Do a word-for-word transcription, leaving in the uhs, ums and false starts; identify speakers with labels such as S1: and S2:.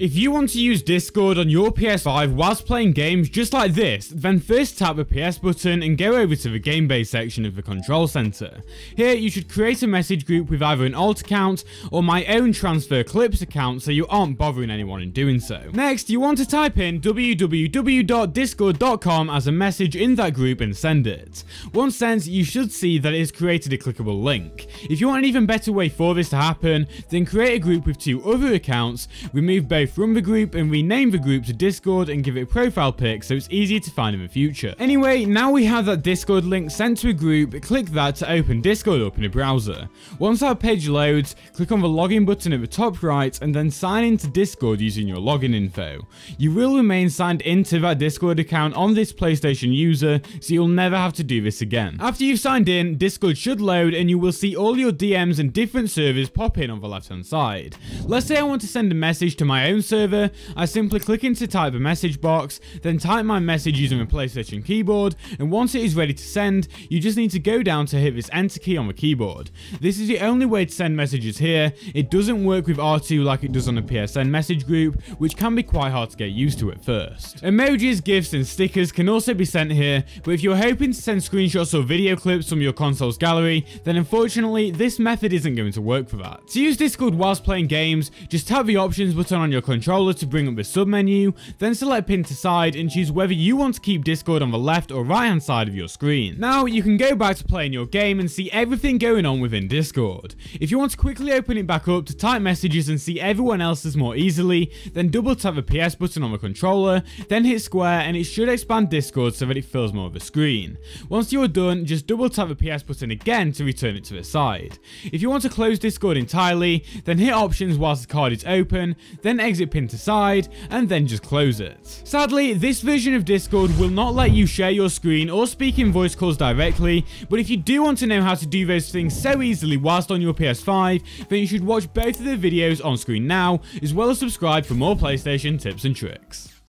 S1: If you want to use Discord on your P S five whilst playing games just like this, then first tap the P S button and go over to the game base section of the control center. Here you should create a message group with either an alt account or my own transfer clips account so you aren't bothering anyone in doing so. Next, you want to type in w w w dot discord dot com as a message in that group and send it. Once sent, you should see that it has created a clickable link. If you want an even better way for this to happen, then create a group with two other accounts, remove both from the group and rename the group to Discord and give it a profile pic so it's easier to find in the future. Anyway, now we have that Discord link sent to a group, click that to open Discord up in a browser. Once that page loads, click on the login button at the top right and then sign into Discord using your login info. You will remain signed into that Discord account on this PlayStation user, so you'll never have to do this again. After you've signed in, Discord should load and you will see all your D Ms and different servers pop in on the left hand side. Let's say I want to send a message to my own server. I simply click into type a message box, then type my message using the PlayStation keyboard, and once it is ready to send, you just need to go down to hit this enter key on the keyboard. This is the only way to send messages here. It doesn't work with R two like it does on a P S N message group, which can be quite hard to get used to at first. Emojis, GIFs and stickers can also be sent here, but if you're hoping to send screenshots or video clips from your console's gallery, then unfortunately this method isn't going to work for that. To use Discord whilst playing games, just tap the options button on your controller to bring up the sub menu, then select pin to side and choose whether you want to keep Discord on the left or right hand side of your screen. Now you can go back to playing your game and see everything going on within Discord. If you want to quickly open it back up to type messages and see everyone else's more easily, then double tap the P S button on the controller, then hit square and it should expand Discord so that it fills more of the screen. Once you're done, just double tap the P S button again to return it to the side. If you want to close Discord entirely, then hit options whilst the card is open, then exit pin to side, and then just close it. Sadly, this version of Discord will not let you share your screen or speak in voice calls directly, but if you do want to know how to do those things so easily whilst on your P S five, then you should watch both of the videos on screen now, as well as subscribe for more PlayStation tips and tricks.